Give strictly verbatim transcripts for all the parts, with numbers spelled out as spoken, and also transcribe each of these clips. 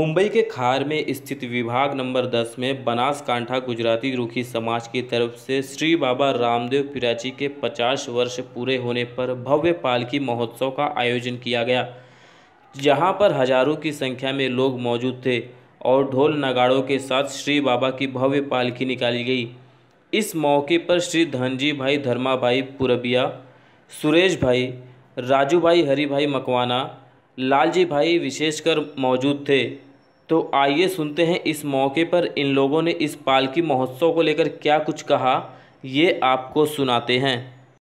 मुंबई के खार में स्थित विभाग नंबर दस में बनासकांठा गुजराती रुखी समाज की तरफ से श्री बाबा रामदेव पीराजी के पचास वर्ष पूरे होने पर भव्य पालकी महोत्सव का आयोजन किया गया, जहां पर हजारों की संख्या में लोग मौजूद थे और ढोल नगाड़ों के साथ श्री बाबा की भव्य पालकी निकाली गई। इस मौके पर श्री धनजी भाई धर्मा भाई पुरबिया, सुरेश भाई, राजू भाई, हरि भाई मकवाना, लालजी भाई विशेषकर मौजूद थे। तो आइए सुनते हैं इस मौके पर इन लोगों ने इस पालकी महोत्सव को लेकर क्या कुछ कहा, ये आपको सुनाते हैं।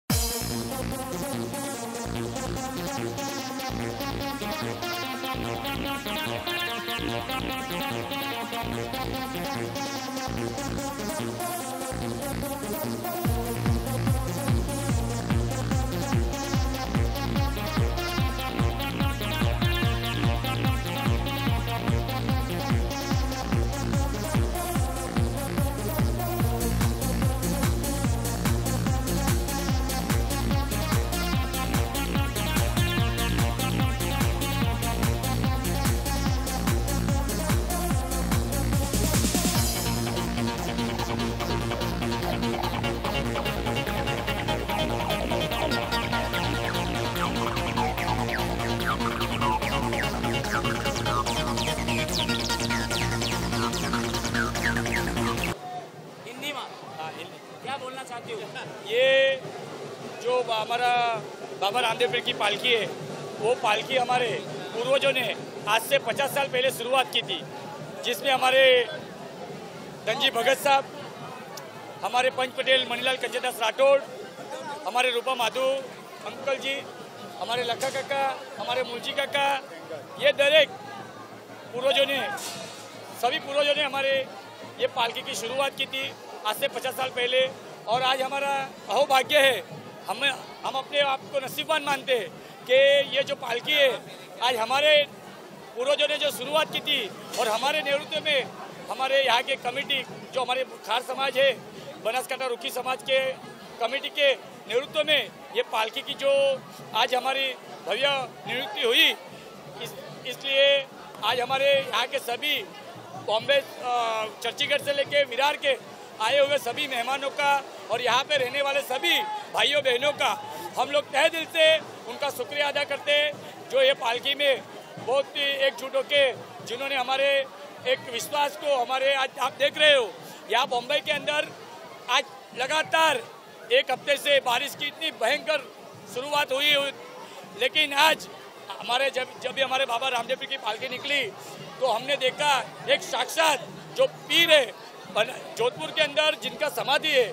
क्या बोलना चाहती हूँ? ये जो हमारा बाबा रामदेव पीर की पालकी है, वो पालकी हमारे पूर्वजों ने आज से पचास साल पहले शुरुआत की थी, जिसमें हमारे धनजी भगत साहब, हमारे पंच पटेल मणिलाल कंचनदास राठौड़, हमारे रूपा माधु अंकल जी, हमारे लखा काका, हमारे मुलजी काका, ये दरेक पूर्वजों ने सभी पूर्वजों ने हमारे ये पालकी की शुरुआत की थी आज से पचास साल पहले। और आज हमारा अहोभाग्य है, हम हम अपने आप को नसीबवान मानते हैं कि ये जो पालकी है आज हमारे पूर्वजों ने जो शुरुआत की थी और हमारे नेतृत्व में हमारे यहाँ के कमेटी जो हमारे खार समाज है, बनासकांठा रुखी समाज के कमेटी के नेतृत्व में ये पालकी की जो आज हमारी भव्य नियुक्ति हुई, इस इसलिए आज हमारे यहाँ के सभी बॉम्बे चर्चीगढ़ से लेके विरार के आए हुए सभी मेहमानों का और यहाँ पे रहने वाले सभी भाइयों बहनों का हम लोग तहे दिल से उनका शुक्रिया अदा करते हैं, जो ये पालकी में बहुत ही एकजुट होकर जिन्होंने हमारे एक विश्वास को हमारे आज आप देख रहे हो यहाँ बॉम्बे के अंदर आज लगातार एक हफ्ते से बारिश की इतनी भयंकर शुरुआत हुई, लेकिन आज हमारे जब जब भी हमारे बाबा रामदेव पीर की पालकी निकली तो हमने देखा एक साक्षात जो पीर है जोधपुर के अंदर जिनका समाधि है।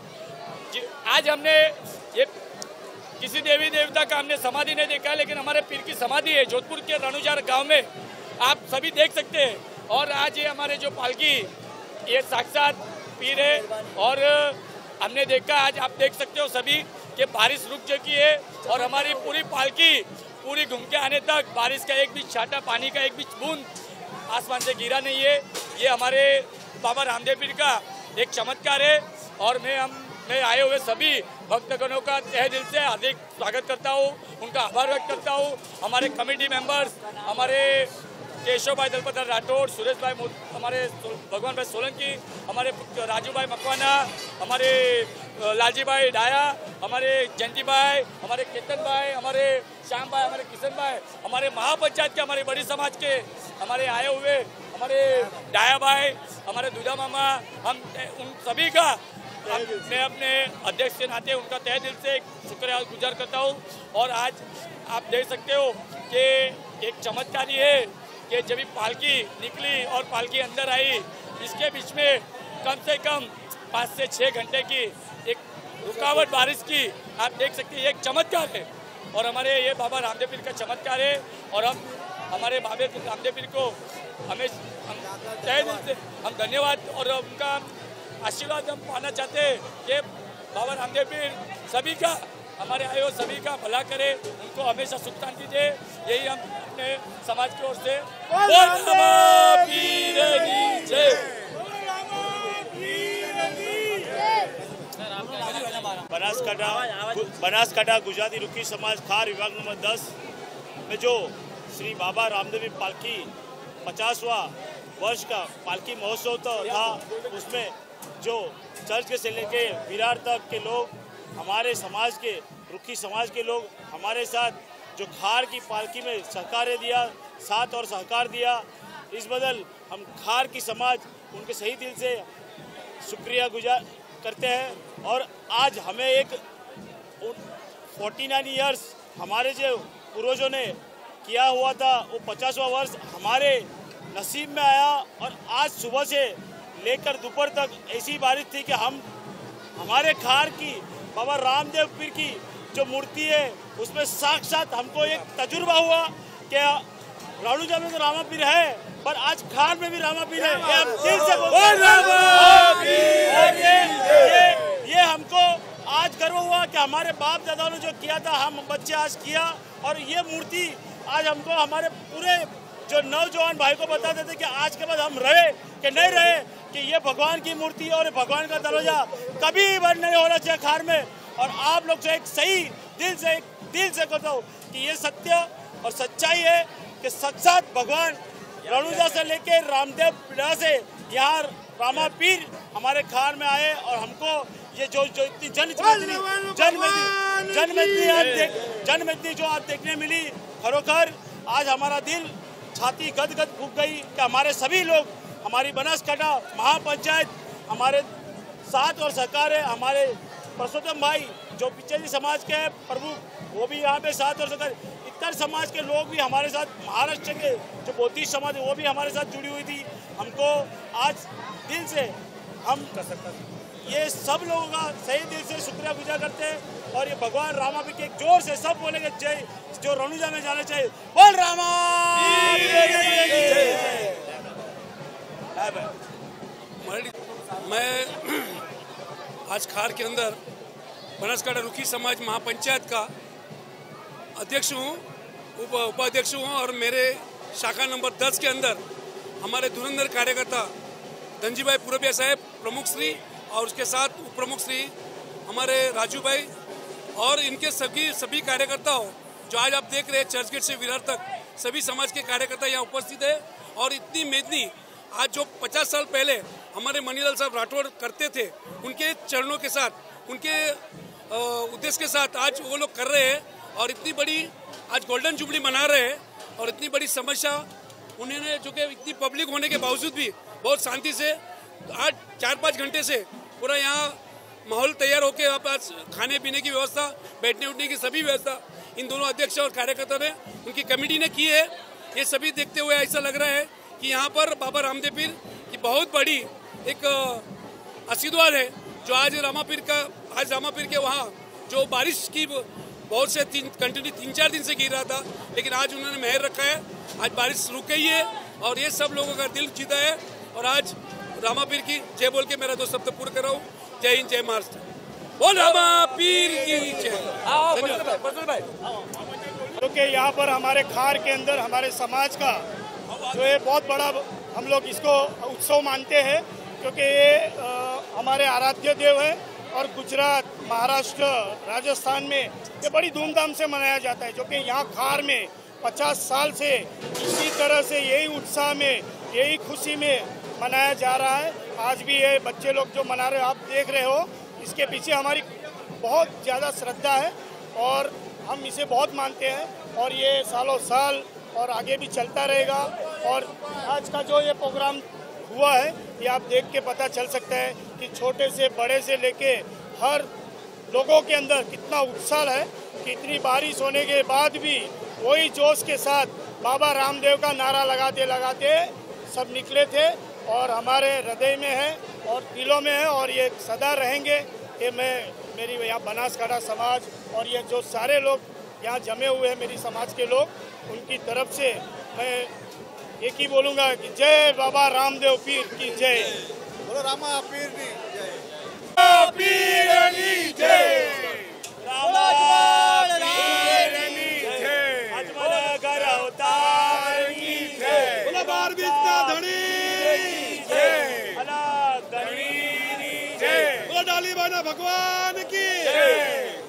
आज हमने ये किसी देवी देवता का हमने समाधि नहीं देखा, लेकिन हमारे पीर की समाधि है जोधपुर के रानूजार गांव में, आप सभी देख सकते हैं। और आज ये हमारे जो पालकी ये साक्षात पीर है और हमने देखा आज आप देख सकते हो सभी कि बारिश रुक चुकी है और हमारी पूरी पालकी पूरी घूम के आने तक बारिश का एक भी छांटा, पानी का एक भी बूंद आसमान से गिरा नहीं है। ये हमारे बाबा रामदेव पीर का एक चमत्कार है और मैं हम मैं आए हुए सभी भक्तगणों का तहे दिल से हार्दिक स्वागत करता हूँ, उनका आभार व्यक्त करता हूँ। हमारे कमेटी मेंबर्स, हमारे केशव भाई दलपत राठौड़, सुरेश भाई, हमारे भगवान भाई सोलंकी, हमारे राजू भाई मकवाना, हमारे लालजी भाई डाया, हमारे जयंती भाई, हमारे केतन भाई, हमारे श्याम भाई, हमारे किशन भाई, हमारे महापंचायत के हमारे बड़ी समाज के हमारे आए हुए हमारे डाया भाई, हमारे दूधा मामा, हम उन सभी का मैं अपने अध्यक्ष के नाते उनका तहे दिल से शुक्रिया गुजार करता हूँ। और आज आप देख सकते हो कि एक चमत्कारी है कि जब पालकी निकली और पालकी अंदर आई, इसके बीच में कम से कम पाँच से छः घंटे की एक रुकावट बारिश की आप देख सकते हैं, एक चमत्कार है और हमारे ये बाबा रामदेव पीर का चमत्कार है। और हम हमारे बाबा रामदेव पीर को हमें हम तहे दिल से हम धन्यवाद और उनका आशीर्वाद हम पाना चाहते हैं कि बाबा रामदेव पीर सभी का हमारे आए हो सभी का भला करे, उनको हमेशा सुख शांति दे, यही हम अपने समाज की ओर से बनासकांठा बनासकांठा गुजराती रुखी समाज खार विभाग नंबर दस में जो श्री बाबा रामदेव पालकी पचासवां वर्ष का पालकी महोत्सव तो था, उसमें जो चर्च के से लेके विरार तक के लोग, हमारे समाज के रुखी समाज के लोग हमारे साथ जो खार की पालकी में सहकार्य दिया, साथ और सहकार दिया, इस बदल हम खार की समाज उनके सही दिल से शुक्रिया गुजार करते हैं। और आज हमें एक उनचास इयर्स हमारे जो पूर्वजों ने किया हुआ था, वो पचासवां वर्ष हमारे नसीब में आया। और आज सुबह से लेकर दोपहर तक ऐसी बारिश थी कि हम हमारे खार की बाबा रामदेव पीर की जो मूर्ति है उसमें साक्षात हमको एक तजुर्बा हुआ कि राणुजा में तो रामा पीर है, पर आज खार में भी रामा पीर है। ये हम दिल से बोलते हैं। और ये ये ये हमको आज गर्व हुआ कि हमारे बाप दादाओं ने जो किया था हम बच्चे आज किया। और ये मूर्ति आज हमको हमारे पूरे जो नौजवान भाई को बताते थे कि आज के बाद हम रहे कि नहीं रहे, कि ये भगवान की मूर्ति और भगवान का दरवाजा कभी बंद नहीं होना चाहिए खार में। और आप लोग जो एक सही दिल से एक दिल से कहता हूँ कि ये सत्य और सच्चाई है कि साक्षात भगवान रणुजा से लेके रामदेव पीड़ा से यहाँ रामा पीर हमारे खार में आए। और हमको ये जो जो इतनी जन जनमेदनी जनमेदनी आज देख जनमेदनी जो आज देखने मिली, खरोखर आज हमारा दिल छाती गद गद फूक गई कि हमारे सभी लोग, हमारी बनासकांठा महापंचायत हमारे साथ और सहकार है। हमारे परसोत्तम भाई जो पिछड़ी समाज के प्रमुख, वो भी यहाँ पे साथ और सहकार, इतर समाज के लोग भी हमारे साथ, महाराष्ट्र के जो बौद्धिस्ट समाज है वो भी हमारे साथ जुड़ी हुई थी। हमको आज दिल से हम ये सब लोगों का सही दिल से शुक्रिया गुजार करते हैं। और ये भगवान रामा पीर के एक जोर से सब बोलेंगे जय, जो रणुजा में जाना चाहिए, बोल रामा। मैं आज खार के अंदर बनासकांठा रुखी समाज महापंचायत का अध्यक्ष हूँ, उप उपाध्यक्ष हूँ। और मेरे शाखा नंबर दस के अंदर हमारे धुरंधर कार्यकर्ता धनजी भाई पुरबिया साहब प्रमुख श्री, और उसके साथ उप प्रमुख श्री हमारे राजू भाई और इनके सभी सभी कार्यकर्ताओं जो आज आप देख रहे हैं चर्च गेट से विरार तक, सभी समाज के कार्यकर्ता यहाँ उपस्थित है। और इतनी मेदनी आज जो पचास साल पहले हमारे मनीलाल साहब राठौड़ करते थे, उनके चरणों के साथ, उनके उद्देश्य के साथ आज वो लोग कर रहे हैं। और इतनी बड़ी आज गोल्डन जुबली मना रहे हैं। और इतनी बड़ी समस्या उन्होंने, जो कि इतनी पब्लिक होने के बावजूद भी बहुत शांति से आज चार पाँच घंटे से पूरा यहाँ माहौल तैयार होकर यहाँ पास खाने पीने की व्यवस्था, बैठने उठने की सभी व्यवस्था इन दोनों अध्यक्ष और कार्यकर्ता ने, उनकी कमेटी ने की है। ये सभी देखते हुए ऐसा लग रहा है कि यहाँ पर बाबा रामदेव पीर की बहुत बड़ी एक आशीर्वाद है, जो आज रामा पीर का आज रामा पीर के वहाँ जो बारिश की बहुत से तीन कंटिन्यू तीन चार दिन से गिर रहा था, लेकिन आज उन्होंने मेहर रखा है, आज बारिश रुक गई है और ये सब लोगों का दिल जीता है। और आज रामा पीर की जय बोल के मेरा दो शब्द पूरा कर रहा हूँ। जय हिंद, जय महाराष्ट्र, बोल रामा पीर की जय। क्योंकि यहाँ पर हमारे खार के अंदर हमारे समाज का जो है बहुत बड़ा हम लोग इसको उत्सव मानते हैं, क्योंकि ये आ, हमारे आराध्य देव है। और गुजरात, महाराष्ट्र, राजस्थान में ये बड़ी धूमधाम से मनाया जाता है, जो कि यहाँ खार में पचास साल से इसी तरह से यही उत्साह में, यही खुशी में मनाया जा रहा है। आज भी ये बच्चे लोग जो मना रहे हो, आप देख रहे हो, इसके पीछे हमारी बहुत ज़्यादा श्रद्धा है और हम इसे बहुत मानते हैं। और ये सालों साल और आगे भी चलता रहेगा। और आज का जो ये प्रोग्राम हुआ है, ये आप देख के पता चल सकता है कि छोटे से बड़े से लेके हर लोगों के अंदर कितना उत्साह है कि इतनी बारिश होने के बाद भी वही जोश के साथ बाबा रामदेव का नारा लगाते लगाते सब निकले थे। और हमारे हृदय में है और दिलों में है और ये सदा रहेंगे। ये मैं मेरी यहाँ बनासकांठा समाज और ये जो सारे लोग यहाँ जमे हुए हैं, मेरी समाज के लोग, उनकी तरफ से मैं एक ही बोलूँगा कि जय बाबा रामदेव पीर की जय। बोलो रामा पीर की जय। पीर की जय। रामा पीर की जय। अजमल घर अवतार की जय। बोलो बार बीच का धनी जय। अला धनी जय। बोलो डाली बाना भगवान की जय।